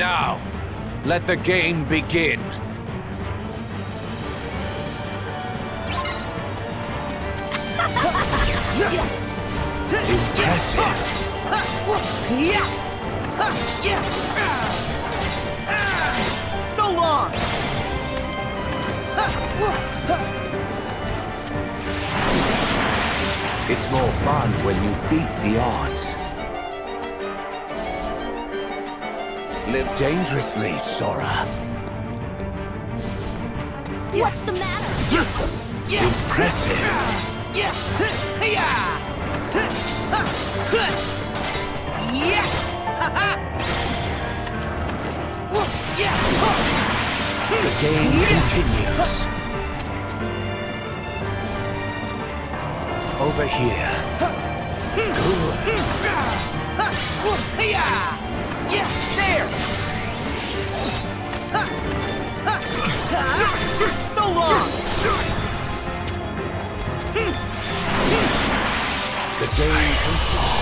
Now, let the game begin. Impressive. So long! It's more fun when you beat the odds. Live dangerously, Sora. What's the matter? Impressive. The game continues. Over here. Good. There! So long! The game continues.